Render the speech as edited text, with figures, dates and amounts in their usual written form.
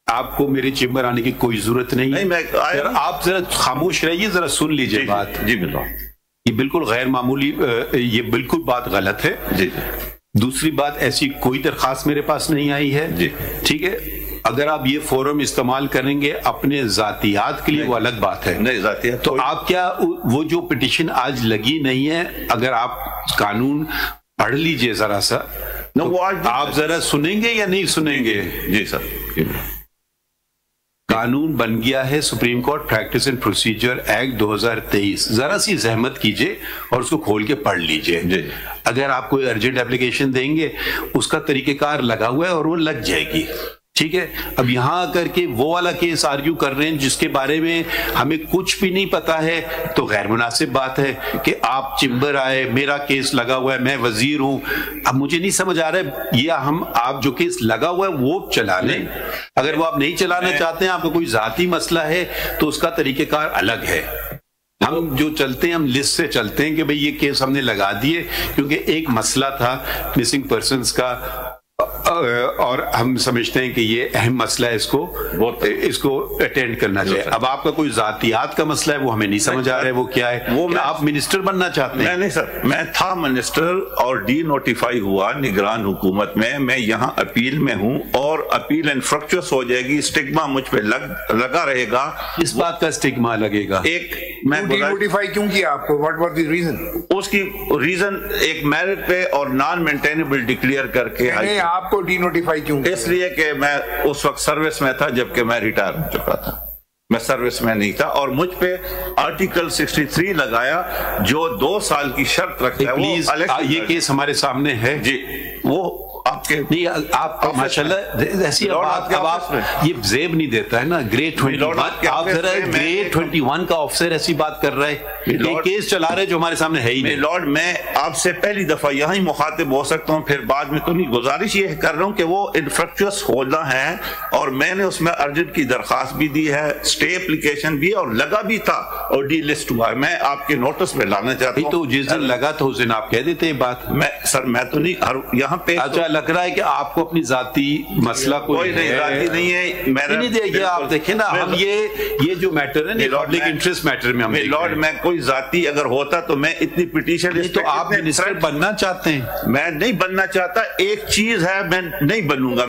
آپ کو میرے چیمبر آنے کی کوئی ضرورت نہیں ہے. آپ ذرا خاموش رہیے, ذرا سن لیجئے بات. جی بالکل, یہ بالکل غیر معمولی, یہ بالکل بات غلط ہے. جی دوسری بات, ایسی کوئی درخواست میرے پاس نہیں آئی ہے. جی ٹھیک ہے, اگر آپ یہ فورم استعمال کریں گے اپنے ذاتیات کے لیے وہ الگ بات ہے. نہیں ذاتیات تو آپ کیا وہ جو پٹیشن آج لگی نہیں ہے, اگر آپ قانون پڑھ لیجئے ذرا سا, آپ ذرا سنیں گے یا نہیں سنیں گے؟ جی سر, قانون بن گیا ہے Supreme Court practice and procedure act 2023. ذرا سی زحمت کیجئے اور اس کو کھول کے پڑھ لیجئے. اگر آپ کوئی ارجنٹ اپلیکیشن دیں گے, اس کا طریقہ کار لگا ہوا ہے اور وہ لگ جائے گی. ٹھیک ہے, اب یہاں کر کے وہ والا کیس آرگیو کر رہے ہیں جس کے بارے میں ہمیں کچھ بھی نہیں پتا ہے, تو غیر مناسب بات ہے کہ آپ چمبر آئے, میرا کیس لگا ہوا ہے, میں وزیر ہوں. اب مجھے نہیں سمجھ آ رہا ہے, یا آپ جو کیس لگا ہوا ہے وہ چلا لیں. اگر وہ آپ نہیں چلانا چاہتے ہیں, آپ کا کوئی ذاتی مسئلہ ہے, تو اس کا طریقہ کار الگ ہے. ہم جو چلتے ہیں, ہم لسٹ سے چلتے ہیں کہ بھئی یہ کیس ہم نے لگا دیے کیونکہ ایک مسئلہ تھا مسنگ پرسنز کا, اور ہم سمجھتے ہیں کہ یہ اہم مسئلہ ہے, اس کو اٹینڈ کرنا چاہیے. اب آپ کا کوئی ذاتیات کا مسئلہ ہے, وہ ہمیں نہیں سمجھ آ رہا ہے وہ کیا ہے. وہ آپ منسٹر بننا چاہتے ہیں؟ نہیں سر, میں تھا منسٹر اور ڈی نوٹیفائی ہوا نگران حکومت میں یہاں اپیل میں ہوں, اور اپیل انفرکچوس ہو جائے گی, اسٹگما مجھ پہ لگا رہے گا. اس بات کا اسٹگما لگے گا. ایک میں ڈی نوٹیفائی کیوں کیا آپ کو, واٹ واز دی ریزن؟ اس کی ریزن ایک میرٹ پہ اور نان مینٹینیبل ڈکلیئر کر کے. آپ کو ڈی نوٹیفائی کیوں؟ اس لیے کہ میں اس وقت سروس میں تھا جبکہ میں ریٹائر ہو چکا تھا, میں سروس میں نہیں تھا, اور مجھ پہ آرٹیکل 63 لگایا جو 2 سال کی شرط رکھتا ہے. پلیز یہ کیس ہمارے سامنے ہے. جی وہ آپ کے نہیں, آپ ماشاءاللہ ایسی بات, اب آپ یہ زیب نہیں دیتا ہے نا. گریڈ 21, آپ ذرا گریڈ 21 کا آفیسر ایسی بات کر رہا ہے, یہ کیس چلا رہے جو ہمارے سامنے ہے ہی نہیں. لارڈ, میں آپ سے پہلی دفعہ یہاں ہی مخاطب ہو سکتا ہوں, پھر بعد میں تو نہیں. گزارش یہ کر رہا ہوں کہ وہ انفرکچوس ہونا ہے, اور میں نے اس میں ارجنٹ کی درخواست بھی دی ہے, اسٹے اپلیکیشن بھی, اور لگا بھی تھا, اور ڈی لسٹ ہوا ہے. میں آپ کے نوٹس میں لانا چاہتا ہوں. تو جس دن لگا تو اس دن آپ کہہ دیتے ہیں بات. میں سر, میں تو نہیں یہاں پہ. اچھا, لگ رہا ہے کہ آپ کو اپنی ذاتی مسئلہ کوئی نہیں, ذاتی نہیں ہے. نہیں دے گیا, آپ دیکھیں نا, ہم یہ جو میٹر ہے پبلک انٹرسٹ میٹر میں ہم لارڈ, میں کوئی ذاتی اگر ہوتا تو میں اتنی پٹیشن. تو آپ منسٹر بننا چاہتے ہیں؟ میں نہیں بننا چاہتا. ایک چیز ہے, میں نہیں بنوں گا.